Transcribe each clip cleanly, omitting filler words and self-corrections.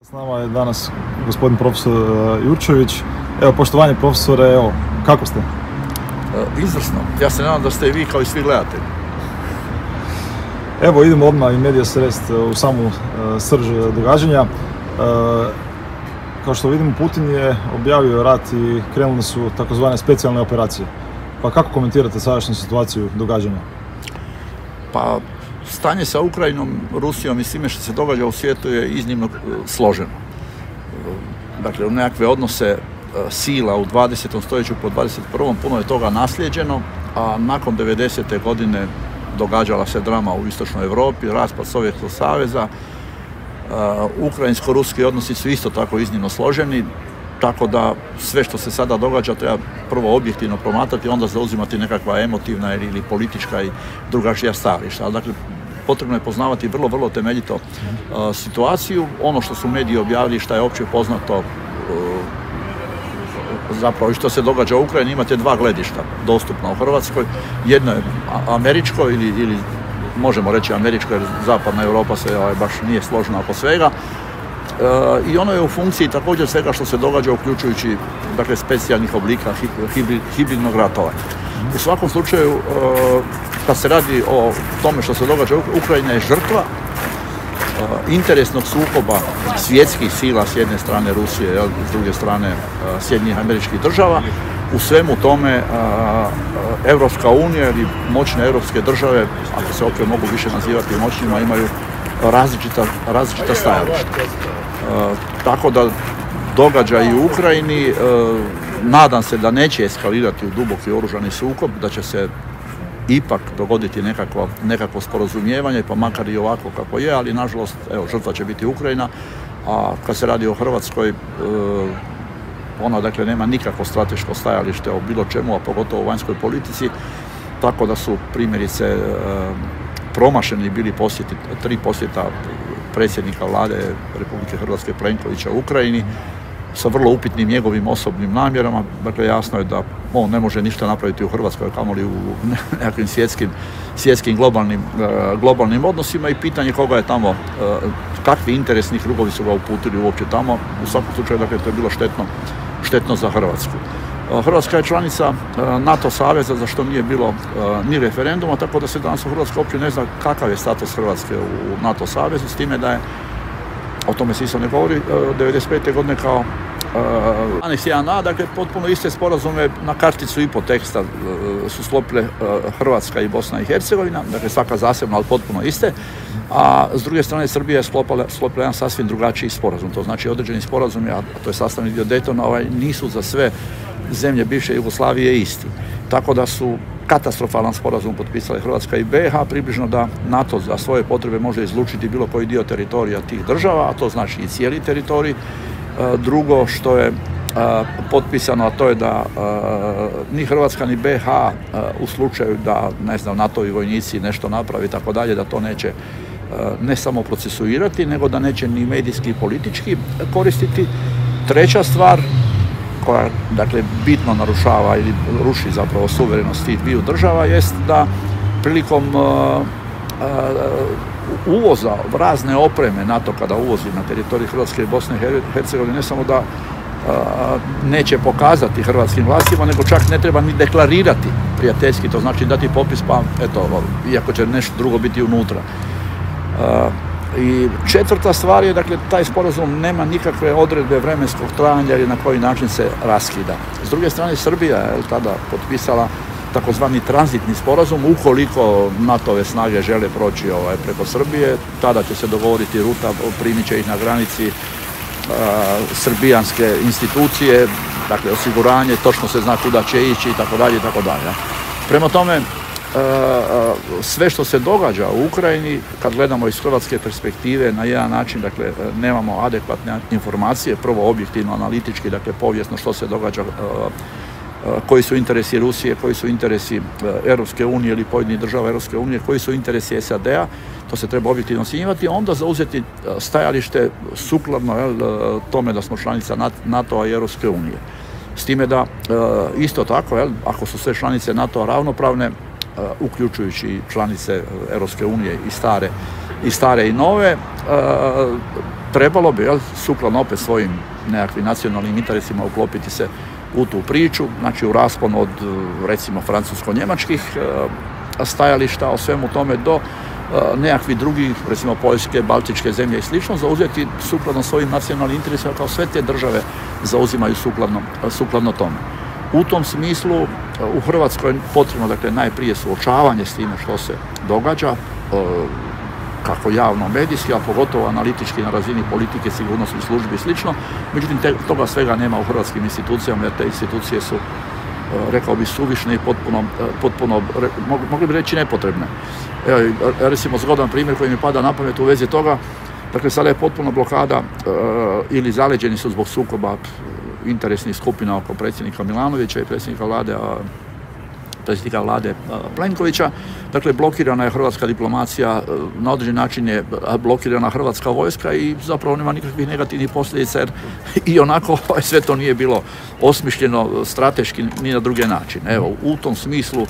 S nama je danas gospodin profesor Jurčević. Evo, poštovanje profesore, evo, kako ste? Izvrsno. Ja se nadam da ste i vi kao i svi gledatelji. Evo, idemo odmah i medias res u samu srž događanja. Kao što vidimo, Putin je objavio rat i krenule su takozvane specijalne operacije. Pa kako komentirate sadašnju situaciju događanja? Pa, stanje sa Ukrajinom, Rusijom i svime što se događa u svijetu je iznimno složeno. Dakle, u nekakve odnose sila u 20. stoljeću po 21. puno je toga naslijeđeno, a nakon 90. godine događala se drama u istočnoj Europi, raspad Sovjetskog saveza. Ukrajinsko-ruski odnosi su isto tako iznimno složeni, tako da sve što se sada događa treba prvo objektivno promatrati, onda zauzimati nekakva emotivna ili politička i drugačija stajališta. Dakle, potrebno je poznavati vrlo temeljito situaciju. Ono što su mediji objavili, što je opće poznato, zapravo i što se događa u Ukrajini, imate dva gledišta dostupna u Hrvatskoj. Jedno je američko ili možemo reći američko, jer zapadna Europa se baš nije složna oko svega. I ono je u funkciji također svega što se događa, uključujući dakle, specijalnih oblika hibridnog ratovanja. U svakom slučaju, kad se radi o tome što se događa, Ukrajina je žrtva interesnog sukoba svjetskih sila, s jedne strane Rusije, s druge strane Sjedinjenih Američkih Država. U svemu tome Europska unija ili moćne europske države, ako se uopće mogu više nazivati moćnima, imaju različita stajališta. Tako da događaji u Ukrajini, nadam se da neće eskalirati u duboki oružani sukob, da će se ipak dogoditi nekakvo sporazumijevanje, pa makar i ovako kako je, ali nažalost, evo, žrtva će biti Ukrajina, a kad se radi o Hrvatskoj, ona dakle nema nikakvo strateško stajalište o bilo čemu, a pogotovo o vanjskoj politici, tako da su primjerice promašeni bili tri posjeta predsjednika vlade Republike Hrvatske Plenkovića u Ukrajini sa vrlo upitnim njegovim osobnim namjerama. Dakle, jasno je da on ne može ništa napraviti u Hrvatskoj, kamoli u nekakvim svjetskim globalnim odnosima, i pitanje koga je tamo, kakvi interesni krugovi su ga uputili uopće tamo. U svakom slučaju, dakle, to je bilo štetno za Hrvatsku. Hrvatska je članica NATO saveza, za što nije bilo ni referenduma, tako da se danas u Hrvatskoj uopće ne zna kakav je status Hrvatske u NATO savezu, s time da je, o tome se isto ne govori, 1995. godine kao Aneks 1A, dakle potpuno iste sporazume na karticu i po teksta su sklopile Hrvatska i Bosna i Hercegovina, dakle svaka zasebno, ali potpuno iste, a s druge strane Srbija je sklopila jedan sasvim drugačiji sporazum. To znači određeni sporazumi, a to je sastavni dio Daytona, nisu za sve zemlje bivše Jugoslavije isti. Tako da su katastrofalan sporazum potpisale Hrvatska i BiH, približno da NATO za svoje potrebe može izlučiti bilo koji dio teritorija tih država, a to znači i cijeli teritorij. Drugo što je potpisano, a to je da ni Hrvatska ni BiH u slučaju da, ne znam, NATO-vi vojnici nešto napravi, tako dalje, da to neće ne samo procesuirati, nego da neće ni medijski i politički koristiti. Treća stvar koja, dakle, bitno narušava ili ruši zapravo suverenost tih dviju država, jest da prilikom uvoza razne opreme NATO kada uvozi na teritoriju Hrvatske i Bosne i Hercegovine, ne samo da neće pokazati hrvatskim vlastima, nego čak ne treba ni deklarirati prijateljski, to znači dati popis, pa eto, iako će nešto drugo biti unutra. I četvrta stvar je, dakle, taj sporazum nema nikakve odredbe vremenskog trajanja ili na koji način se raskida. S druge strane, Srbija je tada potpisala takozvani tranzitni sporazum. Ukoliko NATO-ve snage žele proći preko Srbije, tada će se dogovoriti ruta, primit će ih na granici srbijanske institucije, dakle osiguranje, točno se zna kuda će ići i tako dalje i tako dalje. Prema tome, sve što se događa u Ukrajini, kad gledamo iz hrvatske perspektive, na jedan način, dakle, nemamo adekvatne informacije, prvo objektivno, analitički, dakle, povijesno što se događa, koji su interesi Rusije, koji su interesi Europske unije ili pojedinih država Europske unije, koji su interesi SAD-a, to se treba objektivno ocjenjivati, onda zauzeti stajalište sukladno tome da smo članica NATO-a i Europske unije. S time da isto tako, ako su sve članice NATO-a ravnopravne, uključujući članice Europske unije i stare i nove, trebalo bi, sukladno opet svojim nekakvim nacionalnim interesima, uklopiti se u tu priču, znači u raspon od recimo francusko-njemačkih stajališta o svemu tome do nekakvih drugih, recimo Poljske, Baltičke zemlje i slično, zauzeti sukladno svojim nacionalnim interesima kao sve te države zauzimaju sukladno tome. U tom smislu u Hrvatskoj je potrebno, dakle, najprije suočavanje s time što se događa, kako javno medijski, a pogotovo analitički na razini politike, sigurnosnih službi i slično. Međutim, toga svega nema u hrvatskim institucijama, jer te institucije su, rekao bi, suvišne i potpuno, mogli bi reći, nepotrebne. Evo, recimo, zgodan primjer koji mi pada na pamet u vezi toga, dakle, sada je potpuno blokada ili zaleđeni su zbog sukoba interesnih skupina oko predsjednika Milanovića i predsjednika vlade Plenkovića. Dakle, blokirana je hrvatska diplomacija, na određen način je blokirana hrvatska vojska i zapravo nema nikakvih negativnih posljedica, jer i onako sve to nije bilo osmišljeno strateški ni na druge načine. Evo, u tom smislu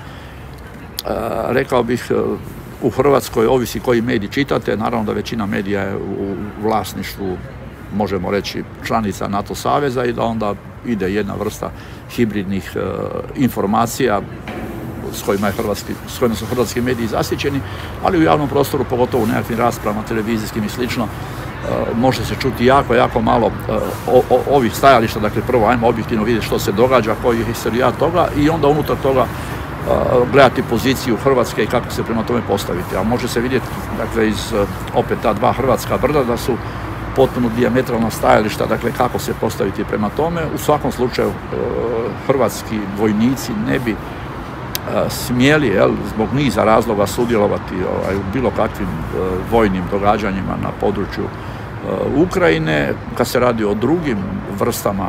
rekao bih, u Hrvatskoj ovisi koji medij čitate, naravno da većina medija je u vlasništvu, možemo reći, članica NATO saveza i da onda ide jedna vrsta hibridnih informacija s kojima su hrvatski mediji zasićeni, ali u javnom prostoru, pogotovo u nekakvim raspravama televizijskim i slično, može se čuti jako malo ovih stajališta. Dakle, prvo ajmo objektivno vidjeti što se događa, koji je historijat toga i onda unutar toga gledati poziciju Hrvatske i kako se prema tome postaviti. A može se vidjeti, dakle, iz opet ta dva hrvatska brda da su potpuno dijametralna stajališta, dakle, kako se postaviti prema tome. U svakom slučaju hrvatski vojnici ne bi smjeli, zbog niza razloga sudjelovati u bilo kakvim vojnim događanjima na području Ukrajine. Kad se radi o drugim vrstama,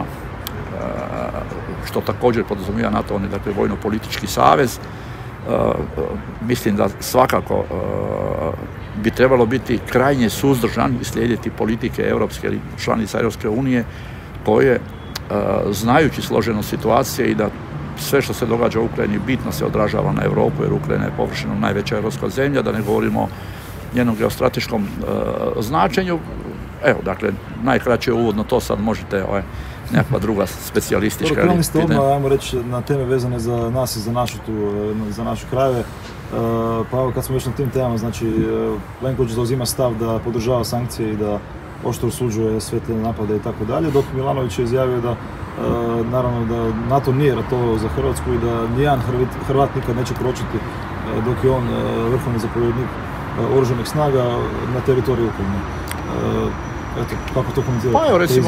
što također podrazumijeva NATO, on je, dakle, vojno-politički savez, mislim da svakako bi trebalo biti krajnje suzdržan i slijediti politike europske ili članica Europske unije koje, znajući složenost situacije i da sve što se događa u Ukrajini bitno se odražava na Europu, jer Ukrajina je površinom najveća europska zemlja, da ne govorimo o njenom geostrateškom značenju. Evo, dakle, najkraće uvodno to, sad možete nekakva druga specijalistička. Krenuli ste odmah, ajmo reći, na teme vezane za nas i za naše krajeve. Pa evo, kad smo već na tim temama, znači, Plenković zauzima stav da podržava sankcije i da oštro osuđuje sve te napade i tako dalje, dok Milanović je izjavio da naravno da NATO nije ratovao za Hrvatsku i da nijedan Hrvat nikad neće kročiti dok je on vrhovni zapovjednik oružanih snaga na teritoriju Ukrajine. Eto, kako to komentirate? Pa evo, recimo,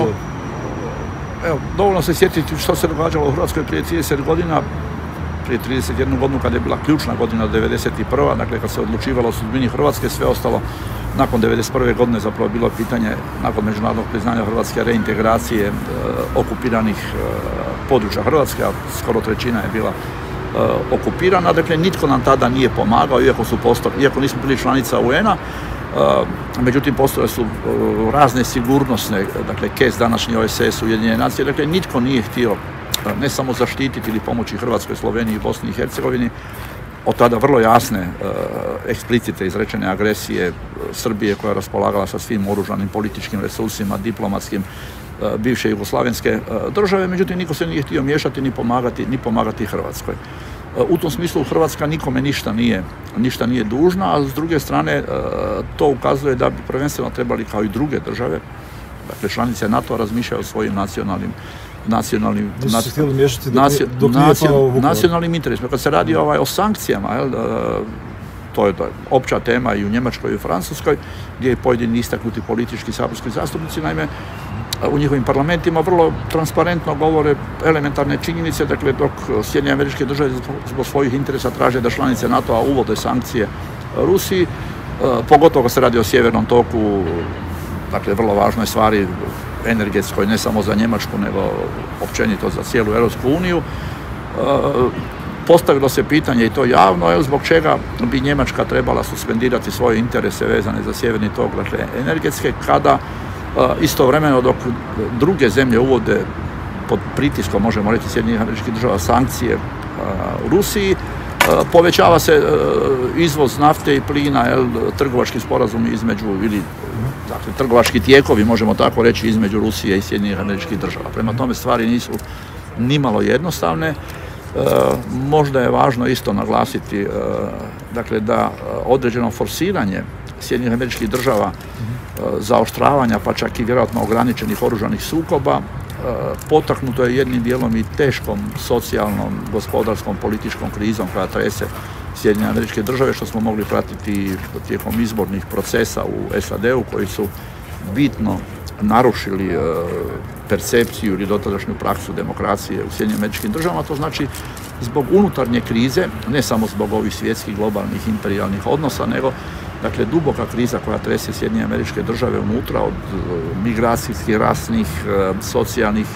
dovoljno se sjetiti što se događalo u Hrvatskoj prije 30 godina, prije 31 godinu kada je bila ključna godina 1991. Dakle, kad se odlučivalo o sudbini Hrvatske, sve ostalo nakon 1991. godine zapravo bilo pitanje, nakon međunarodnog priznanja Hrvatske, reintegracije okupiranih područja Hrvatske, a skoro trećina je bila okupirana. Dakle, nitko nam tada nije pomagao, iako nismo bili članica UN-a. Međutim, postojale su razne sigurnosne, dakle, KES, današnji OSS, Ujedinjene nacije, dakle, nitko nije htio ne samo zaštititi ili pomoći Hrvatskoj, Sloveniji i Bosni i Hercegovini od tada vrlo jasne, eksplicite izrečene agresije Srbije, koja je raspolagala sa svim oružanim političkim resursima, diplomatskim, bivše jugoslavenske države. Međutim, niko se nije htio miješati ni pomagati Hrvatskoj. U tom smislu Hrvatska nikome ništa nije dužna, a s druge strane to ukazuje da bi prvenstveno trebali, kao i druge države, dakle članice NATO, razmišljaju o svojim nacionalnim interesima. Kad se radi o sankcijama, to je opća tema i u Njemačkoj i u Francuskoj, gdje je pojedini istaknuti politički saborski zastupnici, naime, u njihovim parlamentima vrlo transparentno govore elementarne činjenice, dakle, dok Sjedinjene Američke Države zbog svojih interesa traže da članice NATO-a uvode sankcije Rusiji, pogotovo kad se radi o Sjevernom toku, dakle, vrlo važnoj stvari energetskoj, ne samo za Njemačku, nego općenito za cijelu Europsku uniju. Postavilo se pitanje, i to javno, zbog čega bi Njemačka trebala suspendirati svoje interese vezane za Sjeverni tok, dakle, energetske, kada istovremeno, dok druge zemlje uvode pod pritiskom, možemo reći, Sjedinjenih Američkih Država sankcije u Rusiji, Povećava se izvoz nafte i plina, trgovački sporazumi između, ili dakle, trgovački tijekovi, možemo tako reći, između Rusije i Sjedinjenih Američkih Država. Prema tome stvari nisu nimalo jednostavne. Možda je važno isto naglasiti dakle, da određeno forsiranje Sjedinjenih Američkih Država zaoštravanja, pa čak i vjerojatno ograničenih oružanih sukoba, potaknuto je jednim dijelom i teškom socijalnom, gospodarskom, političkom krizom koja trese Sjedinjene Američke Države, što smo mogli pratiti tijekom izbornih procesa u SAD-u koji su bitno narušili percepciju ili dotadašnju praksu demokracije u Sjedinjenim Američkim Državama. To znači zbog unutarnje krize, ne samo zbog ovih svjetskih globalnih imperijalnih odnosa, nego dakle duboka kriza koja trese Sjedinjene Američke Države unutra, od migracijskih, rasnih, socijalnih,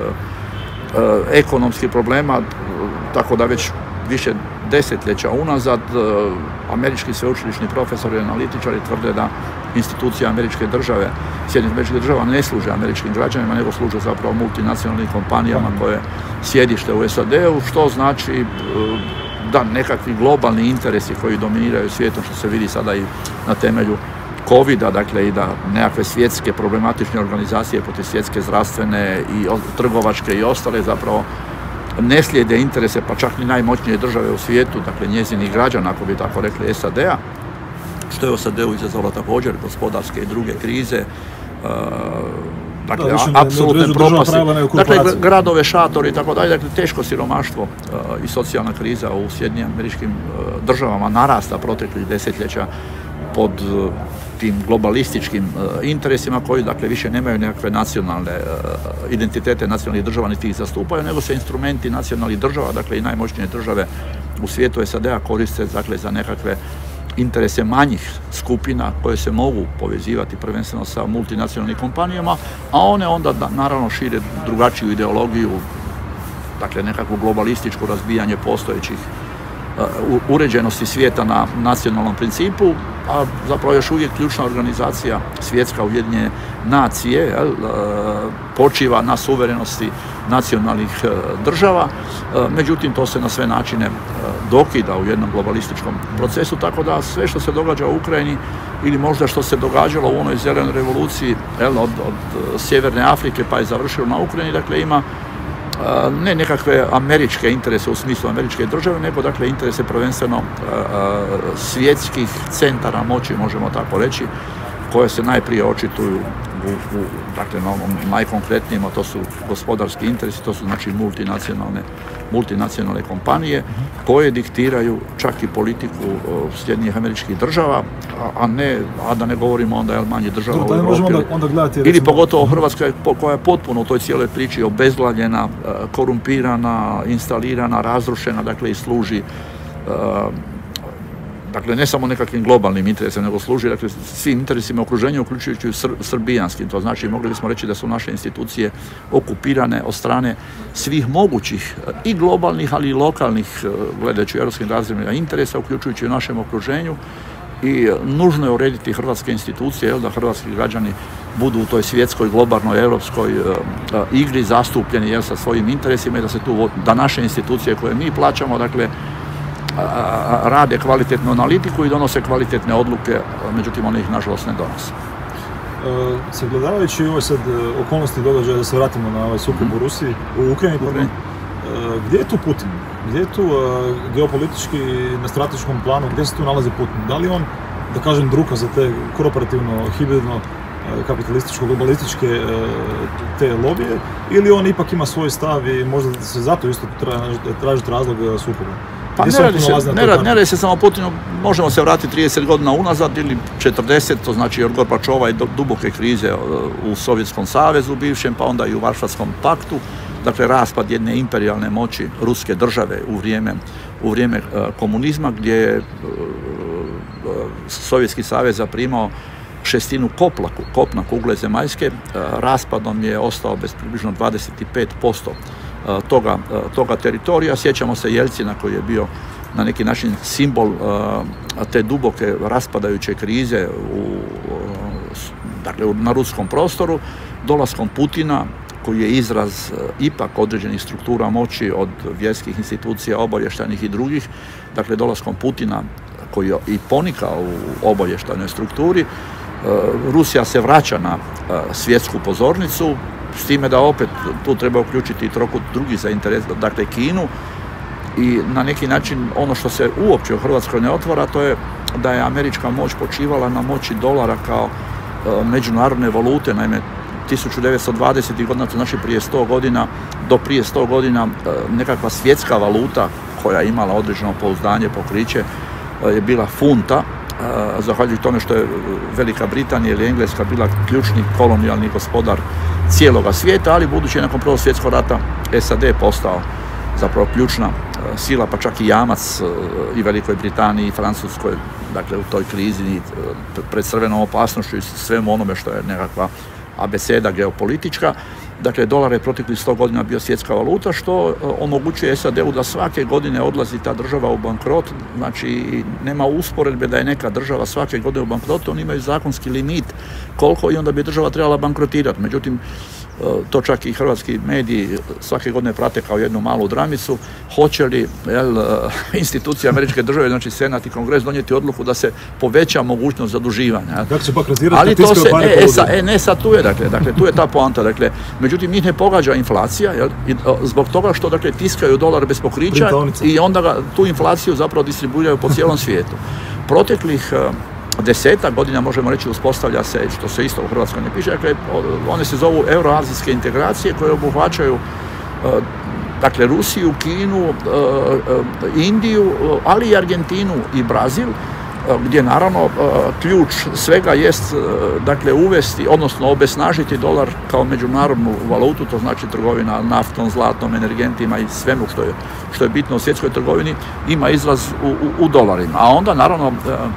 ekonomskih problema, tako da već više desetljeća unazad američki sveučilišni profesori i analitičari tvrde da institucije američke države, Sjedinjenih Američkih Država ne služe američkim građanima, nego služe zapravo multinacionalnim kompanijama koje sjedište u SAD-u, što znači da nekakvi globalni interesi koji dominiraju svijetom, što se vidi sada i na temelju COVID-a, dakle i da nekakve svjetske problematične organizacije, poput svjetske zdravstvene i trgovačke i ostale, zapravo ne slijede interese pa čak ni najmoćnije države u svijetu, dakle njezinih građana, ako bi tako rekli, SAD-a, što je u SAD-u izazvalo također gospodarske i druge krize, dakle, apsolutne propasti, dakle, gradove, šatori i tako dalje, dakle, teško siromaštvo i socijalna kriza u Sjedinjenim Američkim Državama narasta proteklih desetljeća pod tim globalističkim interesima koji, dakle, više nemaju nekakve nacionalne identitete nacionalnih država niti ih zastupaju, nego se instrumenti nacionalnih država, dakle i najmoćnije države u svijetu SAD-a koriste, dakle, za nekakve interese manjih skupina koje se mogu povezivati prvenstveno sa multinacionalnim kompanijama, a one onda naravno šire drugačiju ideologiju, dakle nekakvu globalističku razbijanje postojećih uređenosti svijeta na nacionalnom principu, a zapravo još uvijek ključna organizacija Svjetska Ujedinjene nacije počiva na suverenosti nacionalnih država, međutim to se na sve načine dokida u jednom globalističkom procesu, tako da sve što se događa u Ukrajini ili možda što se događalo u onoj zelenoj revoluciji od Sjeverne Afrike pa je završilo na Ukrajini, dakle ima ne nekakve američke interese u smislu američke države, nego dakle interese prvenstveno svjetskih centara moći, možemo tako reći, koje se najprije očituju dakle, najkonkretnijim, a to su gospodarski interesi, to su znači multinacionalne kompanije koje diktiraju čak i politiku Sjedinjenih Američkih Država, a da ne govorimo onda manje država u Europi. Ili pogotovo Hrvatska koja je potpuno u toj cijeloj priči obezglavljena, korumpirana, instalirana, razrušena, dakle i služi dakle ne samo nekakvim globalnim interesima, nego služi dakle, svim interesima okruženja, uključujući srbijanskim. To znači, mogli bismo reći da su naše institucije okupirane od strane svih mogućih i globalnih, ali i lokalnih, gledajući u europskim razmjerima, interesa, uključujući u našem okruženju. I nužno je urediti hrvatske institucije, da hrvatski građani budu u toj svjetskoj, globalnoj, europskoj igri zastupljeni sa svojim interesima i da naše institucije koje mi plaćamo, dakle, rade kvalitetnu analitiku i donose kvalitetne odluke, međutim one ih nažalost ne donose. Sagledavajući ove sad okolnosti događaja, da se vratimo na ovaj sukob u Rusiji, u Ukrajini, gdje je tu Putin? Gdje je tu geopolitički, na strateškom planu, gdje se tu nalazi Putin? Da li on, da kažem, druka za te korporativno, hibridno, kapitalističko-globalističke te lobije, ili on ipak ima svoj stav i možda se zato isto tražiti razlog sukoba? Pa ne radi se samo Putinu, možemo se vratiti 30 godina unazad ili 40, to znači od Gorbačova i duboke krize u Sovjetskom savezu bivšem, pa onda i u Varšavskom paktu, dakle raspad jedne imperijalne moći ruske države u vrijeme komunizma, gdje je Sovjetski savez zaprimao šestinu kopna kugle zemaljske, raspadom je ostao bez približno 25% toga teritorija. Sjećamo se Jelcina koji je bio na neki način simbol te duboke raspadajuće krize dakle, na ruskom prostoru, dolaskom Putina koji je izraz ipak određenih struktura moći od vjerskih institucija, obavještajnih i drugih. Dakle, dolaskom Putina koji je i ponikao u obavještajnoj strukturi, Rusija se vraća na svjetsku pozornicu, s time da opet tu treba uključiti i trokut drugih zainteresiranih, dakle Kinu, i na neki način ono što se uopće u Hrvatskoj ne otvara, to je da je američka moć počivala na moći dolara kao međunarodne valute. Naime, 1920. godina, to znači prije 100 godina, do prije 100 godina nekakva svjetska valuta koja je imala određeno pouzdanje, pokriće, je bila funta, zahvaljujući tome što je Velika Britanija ili Engleska bila ključni kolonijalni gospodar cijeloga svijeta, ali budući je nakon Prvog svjetskog rata SAD postao zapravo ključna sila, pa čak i jamac i Velikoj Britaniji i Francuskoj, dakle u toj krizi pred crvenom opasnošću i svemu onome što je nekakva abeceda geopolitička. Dakle, dolar je proteklih 100 godina bio svjetska valuta, što omogućuje SAD-u da svake godine odlazi ta država u bankrot. Znači, nema usporedbe da je neka država svake godine u bankrotu, oni imaju zakonski limit koliko i onda bi država trebala bankrotirati. Međutim, to čak i hrvatski mediji svake godine prate kao jednu malu dramicu. Hoće li institucije američke države, znači Senat i Kongres, donijeti odluku da se poveća mogućnost zaduživanja? Kako će bankrotirati? Ali to se, ne, sad tu je, dakle, tu je ta poanta. Dakle, međutim, njih ne pogađa inflacija, zbog toga što, dakle, tiskaju dolar bez pokrića i onda tu inflaciju zapravo distribuiraju po cijelom svijetu. Proteklih 10 godina, možemo reći, uspostavlja se, što se isto u Hrvatskoj ne piše, dakle, one se zovu euroazijske integracije koje obuhvaćaju dakle, Rusiju, Kinu, Indiju, ali i Argentinu i Brazil, gdje naravno ključ svega jest, dakle, uvesti, odnosno obesnažiti dolar kao međunarodnu valutu, to znači trgovina naftom, zlatom, energentima i svemu što je bitno u svjetskoj trgovini, ima izraz u dolarima. A onda naravno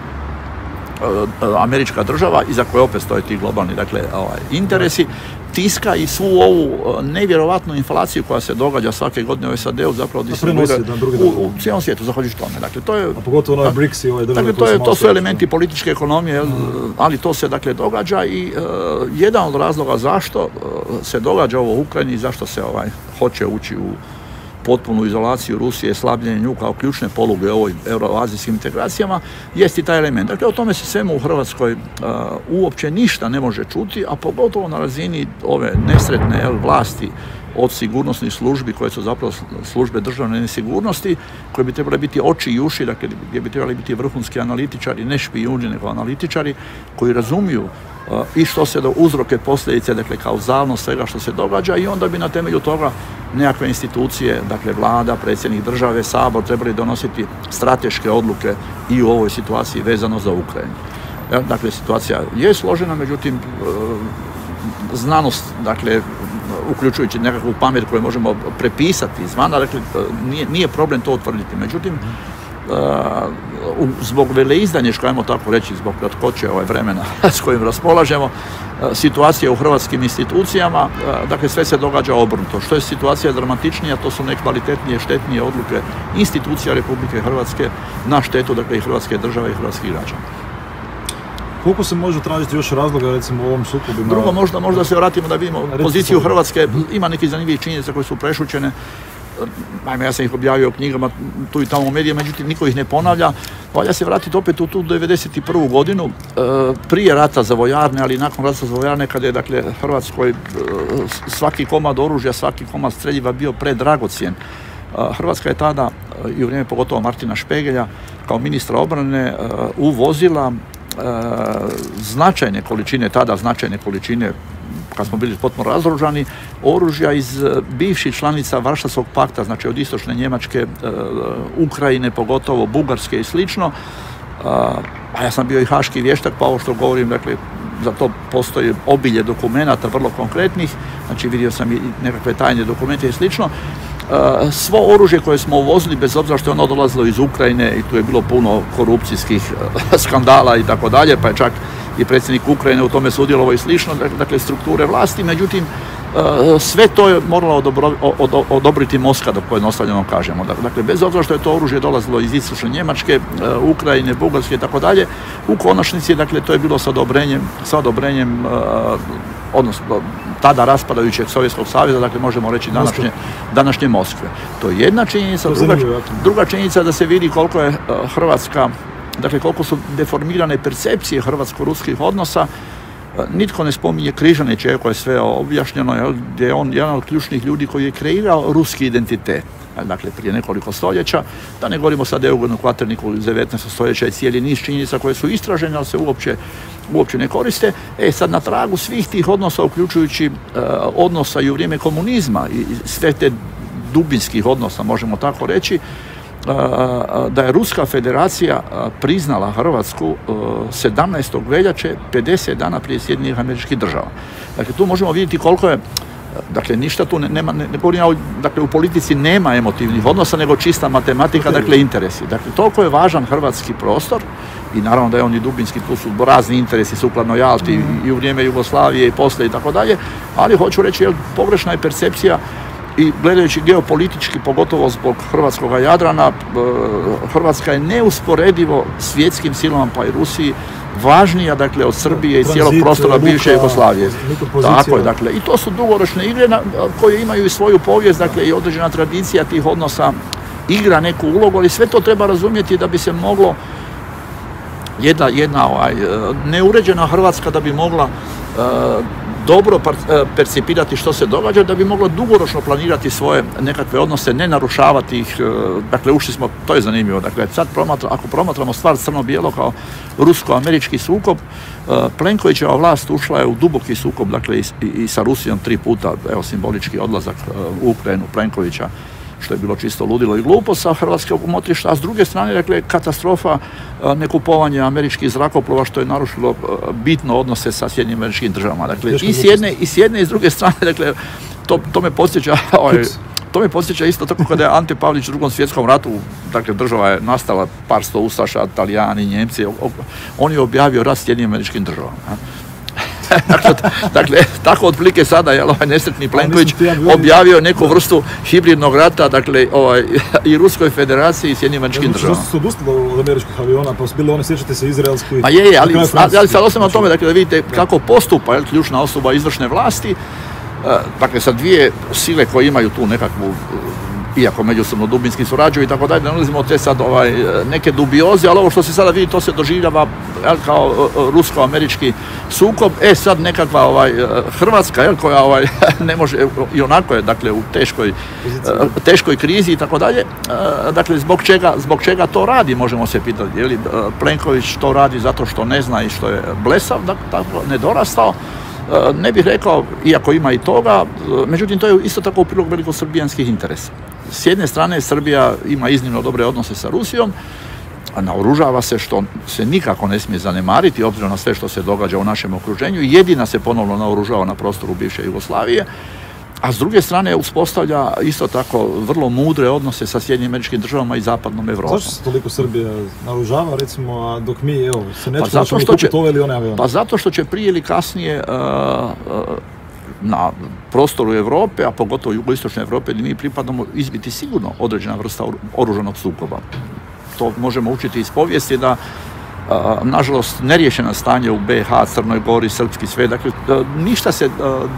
američka država, iza koje opet stoje ti globalni, dakle, interesi, tiska i svu ovu nevjerovatnu inflaciju koja se događa svake godine u SAD-u, zapravo distribuira u cijelom svijetu, zahvaljujući tome. Dakle, to je, a pogotovo na BRICS i ove države. Dakle, to su elementi političke ekonomije, ali to se, dakle, događa i jedan od razloga zašto se događa ovo u Ukrajini i zašto se hoće ući u potpunu izolaciju Rusije, slabljenje nju kao ključne poluge u ovoj euroazijskim integracijama, jest i taj element. Dakle, o tome se svemu u Hrvatskoj uopće ništa ne može čuti, a pogotovo na razini ove nesretne vlasti od sigurnosnih službi, koje su zapravo službe državne nesigurnosti, koje bi trebali biti oči i uši, dakle, gdje bi trebali biti vrhunski analitičari, ne špijuni, nego analitičari, koji razumiju i što se do uzroke, posljedice, dakle, kauzalnost svega što se događa, i onda bi na temelju toga nekakve institucije, dakle, vlada, predsjednik države, sabor, trebali donositi strateške odluke i u ovoj situaciji vezano za Ukrajinu. Dakle, situacija je složena, međutim, znanost, dakle, uključujući nekakvu pamet koju možemo prepisati izvana, dakle, nije problem to utvrditi. Međutim, zbog veleizdanička, ajmo tako reći, zbog kratkoće vremena s kojim raspolažemo, situacija u hrvatskim institucijama, dakle, sve se događa obrnuto. Što je situacija dramatičnija, to su nekvalitetnije, štetnije odluke institucija Republike Hrvatske na štetu, dakle, i Hrvatske države i hrvatskih građana. Koliko se može tražiti još razloga, recimo, u ovom sukobu? Drugo, možda se vratimo da vidimo poziciju Hrvatske. Ima nekih zanimljivih činjenica koje su prešućene. Naime, ja sam ih objavio u knjigama, tu i tamo u medijima, međutim, niko ih ne ponavlja. Valja se vratiti opet u tu 1991. godinu, prije rata za vojarne, ali i nakon rata za vojarne, kada je, dakle, Hrvatskoj svaki komad oružja, svaki komad streljiva bio predragocjen. Hrvatska je tada, i u vrijeme pogotovo Martina Špegelja, kao ministra obrane, uvozila značajne količine, kad smo bili potpuno razoružani, oružja iz bivših članica Varšavskog pakta, znači od istočne Njemačke, Ukrajine, pogotovo Bugarske i slično. A ja sam bio i haški vještak, pa ovo što govorim, dakle, za to postoji obilje dokumenata vrlo konkretnih, znači vidio sam i nekakve tajne dokumente i slično. Svo oružje koje smo uvozili, bez obzira što je ono dolazilo iz Ukrajine, i tu je bilo puno korupcijskih skandala i tako dalje, pa je čak i predsjednik Ukrajine u tome sudjelovao i slično, dakle, strukture vlasti, međutim, sve to je moralo odobriti Moskva, da pojednostavljeno kažemo. Dakle, bez obzira što je to oružje dolazilo iz istočne Njemačke, Ukrajine, Bugarske i tako dalje, u konačnici, dakle, to je bilo sa odobrenjem, odnosno tada raspadajućeg Sovjetskog saveza, dakle možemo reći današnje Moskve. To je jedna činjenica. Druga činjenica da se vidi koliko je Hrvatska, dakle koliko su deformirane percepcije hrvatsko-ruskih odnosa. Nitko ne spominje Križanića, iako je sve objašnjeno, gdje je on jedan od ključnih ljudi koji je kreirao ruski identitet. Dakle, prije nekoliko stoljeća, da ne govorimo sad o Eugenu Kvaterniku iz 19. stoljeća i cijeli niz činjenica koje su istražene, ali se uopće ne koriste. Sad na tragu svih tih odnosa, uključujući odnosa i u vrijeme komunizma i sve te dubinskih odnosa, možemo tako reći, da je Ruska federacija priznala Hrvatsku 17. veljače, 50 dana prije Sjedinjenih Američkih Država. Dakle, tu možemo vidjeti koliko je, dakle, ništa tu nema, dakle, u politici nema emotivnih odnosa, nego čista matematika, dakle, interesi. Dakle, toliko je važan hrvatski prostor i naravno da je on i dubinski, tu su razni interesi sukladno Jalti i u vrijeme Jugoslavije i poslije i tako dalje, ali hoću reći, pogrešna je percepcija i gledajući geopolitički, pogotovo zbog hrvatskog Jadrana, Hrvatska je neusporedivo svjetskim silama, pa i Rusiji, važnija, dakle, od Srbije i cijelog prostora bivše Jugoslavije. Tako je, dakle, i to su dugoročne igre koje imaju i svoju povijest, dakle, i određena tradicija tih odnosa igra neku ulogu, ali sve to treba razumjeti da bi se moglo jedna neuređena Hrvatska da bi mogla dobro percipirati što se događa, da bi mogla dugoročno planirati svoje nekakve odnose, ne narušavati ih. Dakle, ušli smo, to je zanimljivo, dakle, sad ako promatramo stvar crno-bijelo kao rusko-američki sukob, Plenkovićeva vlast ušla je u duboki sukob, dakle, i sa Rusijom 3 puta, evo, simbolički odlazak u Ukrajinu Plenkovića, što je bilo čisto ludilo i glupo sa hrvatskog motrišta, a s druge strane, dakle, katastrofa nekupovanja američkih zrakoplova, što je narušilo bitno odnose sa Sjedinjenim Američkim Državama. Dakle, i s jedne i s druge strane, dakle, to me podsjeća isto tako kada je Ante Pavelić u Drugom svjetskom ratu, dakle, država je nastala, par sto ustaša, Talijani, Njemci, on je objavio rat Sjedinjenim Američkim Državama. Dakle, tako otprilike sada je ovaj nesretni Plenković objavio neku vrstu hibridnog rata, dakle, i Ruskoj federaciji i Sjedinjenim Američkim Državama. Što su odustali od američkih aviona, pa su bili one, sjećate se, izraelski... Pa ali sad osim o tome, dakle, da vidite kako postupa ključna osoba izvršne vlasti, dakle, sa dvije sile koje imaju tu nekakvu, iako međusobno dubinski surađuju i tako dalje, ne ulazimo te sad neke dubioze, ali ovo što se sada vidi, to se doživljava kao rusko-američki sukob. Sad nekakva Hrvatska, koja ne može, i onako je, dakle, u teškoj krizi i tako dalje. Dakle, zbog čega to radi, možemo se pitati. Je li Plenković to radi zato što ne zna i što je blesav, tako nedorastao? Ne bih rekao, iako ima i toga, međutim, to je isto tako u prilog velikosrbijanskih interesa. S jedne strane, Srbija ima iznimno dobre odnose sa Rusijom, a naoružava se, što se nikako ne smije zanemariti, obzirom na sve što se događa u našem okruženju, jedina se ponovno naoružava na prostoru bivše Jugoslavije, a s druge strane uspostavlja isto tako vrlo mudre odnose sa Sjedinjenim Američkim Državama i zapadnom Evropom. Zašto se toliko Srbija naoružava, recimo, a dok mi, evo, se nećemo kupiti ove ili one avione? Pa zato što će prije ili kasnije na prostoru Europe, a pogotovo jugoistočne Europe, gdje mi pripadamo, izbiti sigurno određena vrsta oružanog sukoba. To možemo učiti iz povijesti da, nažalost, neriješeno stanje u BiH, Crnoj Gori, srpski sve, dakle, ništa se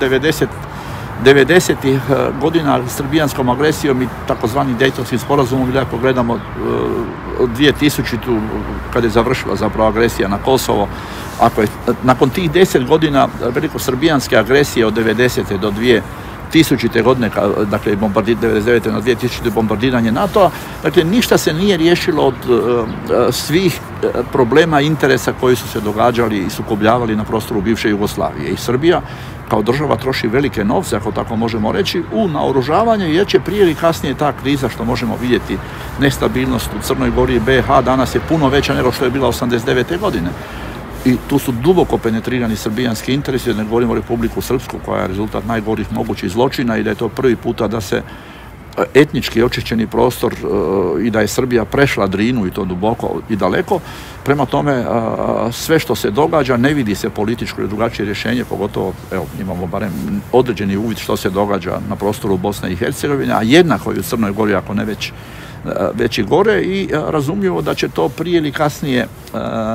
90-ih godina srbijanskom agresijom i takozvanim Dejtonskim sporazumom, gdje ako gledamo 2000. kada je završila zapravo agresija na Kosovo, ako je nakon tih 10 godina velikosrbijanske agresije od 90. do 2000. godine, dakle 99. na 2000. bombardiranje NATO-a, dakle ništa se nije riješilo od svih problema i interesa koji su se događali i sukobljavali na prostoru bivše Jugoslavije. I Srbija kao država troši velike novce, ako tako možemo reći, u naoružavanje, jer će prije ili kasnije ta kriza, što možemo vidjeti, nestabilnost u Crnoj Gori i BiH danas je puno veća nego što je bila 89. godine. I tu su duboko penetrirani srbijanski interesi, jer ne govorimo o Republiku Srpsku, koja je rezultat najgorih mogućih zločina i da je to prvi puta da se etnički očišćeni prostor i da je Srbija prešla Drinu i to duboko i daleko. Prema tome, sve što se događa, ne vidi se političko ili drugačije rješenje, pogotovo, evo, imamo barem određeni uvid što se događa na prostoru Bosne i Hercegovine, a jednako i u Crnoj Gori, ako ne već i gore, i razumljivo da će to prije ili kasnije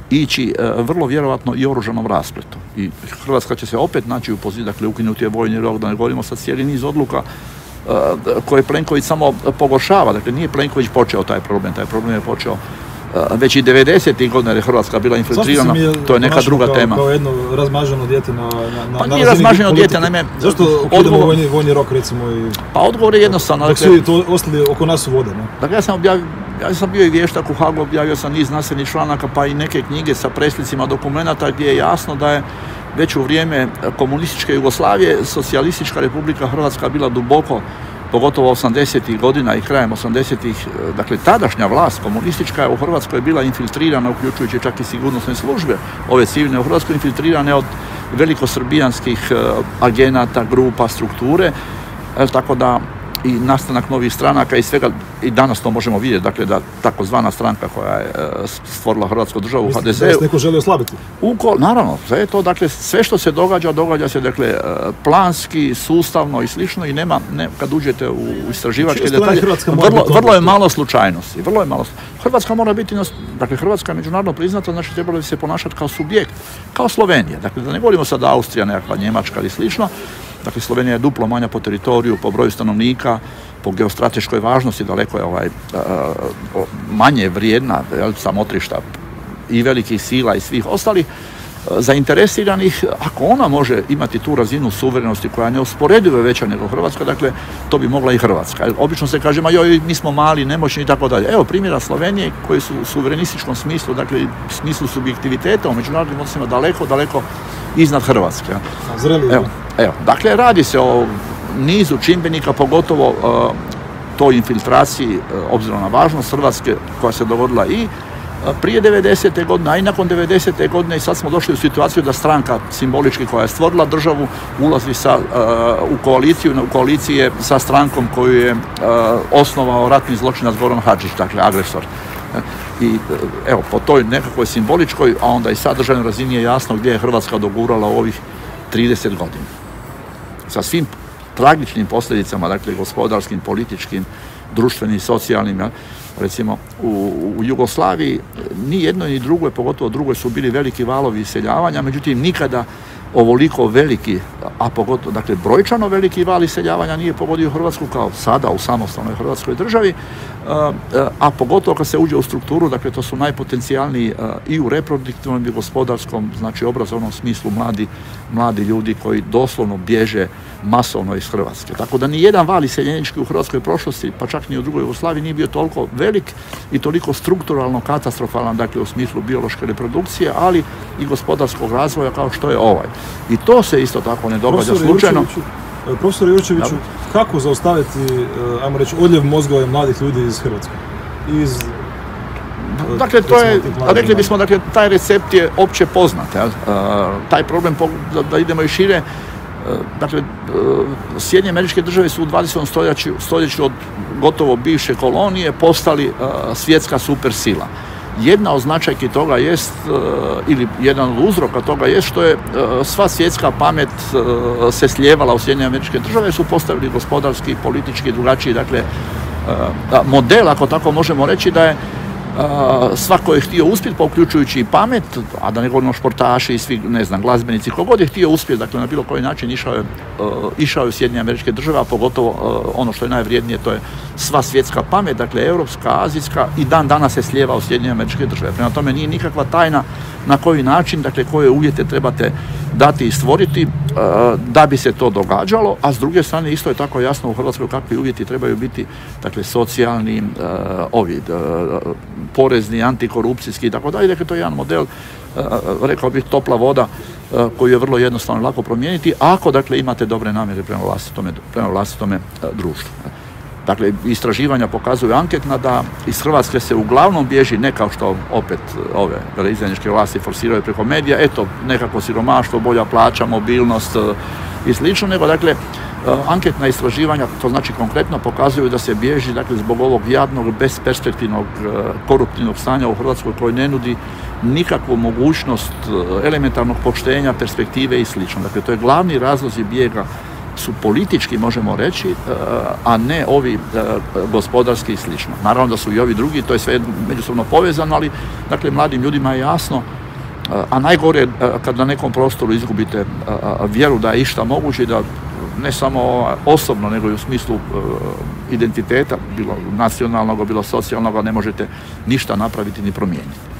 ići vrlo vjerojatno i oružanom raspletu. I Hrvatska će se opet naći u poziciji, dakle ukinuti je vojni rok, da ne govorimo sad cijeli niz odluka koje Plenković samo pogoršava. Dakle, nije Plenković počeo taj problem je počeo već i 90. godina je Hrvatska bila infiltrirana, to je neka druga tema. Kao jedno razmaženo dijete na pa nije razmaženo dijete, naime... Zašto ukidamo vojni rok, recimo? Pa odgovor je jednostavno. Dok svi to ostali oko nas u vode, ne? Dakle, ja sam bio i vještak u Hagu, objavio sam niz znanstvenih članaka, pa i neke knjige sa preslicima dokumenata gdje je jasno da je već u vrijeme komunističke Jugoslavije socijalistička Republika Hrvatska bila duboko, pogotovo 80. godina i krajem 80. Dakle, tadašnja vlast komunistička je u Hrvatskoj bila infiltrirana, uključujući čak i sigurnosne službe, ove civilne u Hrvatskoj, infiltrirane od velikosrbijanskih agenata, grupa, strukture, tako da i nastanak novih stranaka i svega, i danas to možemo vidjeti, dakle da takozvana stranka koja je stvorila Hrvatsku državu u HDZ. Mislim da se neko želi oslabiti? Naravno, sve to, dakle, sve što se događa se, dakle, planski, sustavno i slično i nema, kad uđete u istraživačke detalje, vrlo je malo slučajnosti, Hrvatska mora biti, dakle, Hrvatska je međunarodno priznata, znači trebalo bi se ponašati kao subjekt, kao Slovenija, dakle, da ne govorimo sad Austrija, nekakva Njemačka ili slično. Dakle, Slovenija je duplo manja po teritoriju, po broju stanovnika, po geostrateškoj važnosti, daleko je manje vrijedna, sa motrišta i velikih sila i svih ostalih zainteresiranih. Ako ona može imati tu razinu suverenosti koja je neusporedivo veća nego Hrvatska, dakle, to bi mogla i Hrvatska. Obično se kaže, mi smo mali, nemoćni i tako dalje. Evo primjera Slovenije koji su u suverenističkom smislu, dakle, u smislu subjektiviteta u međunarodnim odnosima daleko iznad Hrvatske. Evo, dakle, radi se o nizu čimbenika, pogotovo toj infiltraciji, obzirom na važnost Hrvatske koja se dogodila i prije 90. godine, a i nakon 90. godine, i sad smo došli u situaciju da stranka simbolički koja je stvorila državu ulazi u koalicije sa strankom koju je osnovao ratni zločinac Goran Hadžić, dakle agresor. I evo, po toj nekakvoj simboličkoj, a onda i sadržajnoj razini je jasno gdje je Hrvatska dogurala u ovih 30 godina. Sa svim tragičnim posljedicama, dakle, gospodarskim, političkim, društvenim, socijalnim. Recimo, u Jugoslaviji ni jednoj ni drugoj, pogotovo drugoj, su bili veliki valovi iseljavanja, međutim, nikada ovoliko veliki, a pogotovo, dakle, brojčano veliki val iseljavanja nije pogodio Hrvatsku kao sada u samostalnoj Hrvatskoj državi, a pogotovo kad se uđe u strukturu, dakle, to su najpotencijalniji i u reproduktivnom i gospodarskom, znači obrazovnom smislu mladi ljudi koji doslovno bježe masovno iz Hrvatske. Tako da ni jedan val iseljenički u Hrvatskoj prošlosti, pa čak ni u drugoj Jugoslaviji, nije bio toliko velik i toliko strukturalno katastrofalan, dakle, u smislu biološke reprodukcije, ali i gospodarskog razvoja kao što je ovaj. I to se isto tako ne događa slučajno. Profesor Jurčeviću, kako zaustaviti, ajmo reći, odljev mozgova mladih ljudi iz Hrvatske? Dakle, rekli bismo, dakle, taj recept je opće poznat. Taj problem, da idemo i šire, dakle, Sjedinjene Američke Države su u 20. stoljeću od gotovo bivše kolonije postali svjetska supersila. Jedna od značajki toga jest, ili jedan od uzroka toga jest što je sva svjetska pamet se slijevala u Sjedinjene Američke Države, su postavili gospodarski, politički, drugačiji, dakle, model, ako tako možemo reći, da je svako je htio uspjeti, pa uključujući i pamet, a da ne govorimo športaši i svi, ne znam, glazbenici, kogod je htio uspjeti, dakle, na bilo koji način išao je u Sjedinjene Američke Države, a pogotovo ono što je najvrijednije, to je sva svjetska pamet, dakle, europska, azijska, i dan danas se slijeva u Sjedinjene Američke Države. Prema tome nije nikakva tajna na koji način, dakle, koje uvjete trebate dati i stvoriti da bi se to događalo, a s druge strane isto je tako jasno u Hrvatskoj kakvi uvjeti trebaju biti, dakle, socijalni, porezni, antikorupcijski i tako dalje. Dakle, to je jedan model, rekao bih, topla voda koju je vrlo jednostavno lako promijeniti ako, dakle, imate dobre namjere prema vlastitome društvu. Dakle, istraživanja pokazuju anketna da iz Hrvatske se uglavnom bježi, ne kao što opet ove izdajničke vlasti forsiraju preko medija, eto, nekako siromaštvo, bolja plaća, mobilnost i slično, nego, dakle, anketna istraživanja, to znači konkretno, pokazuju da se bježi, dakle, zbog ovog jadnog, besperspektivnog, koruptivnog stanja u Hrvatskoj koji ne nudi nikakvu mogućnost elementarnog poštenja, perspektive i slično. Dakle, to je glavni razlozi bijega su politički, možemo reći, a ne ovi gospodarski i slično. Naravno da su i ovi drugi, to je sve međusobno povezano, ali, dakle, mladim ljudima je jasno A najgore je kad na nekom prostoru izgubite vjeru da je išta moguće i da ne samo osobno, nego i u smislu identiteta, bilo nacionalnog, bilo socijalnog, ne možete ništa napraviti ni promijeniti.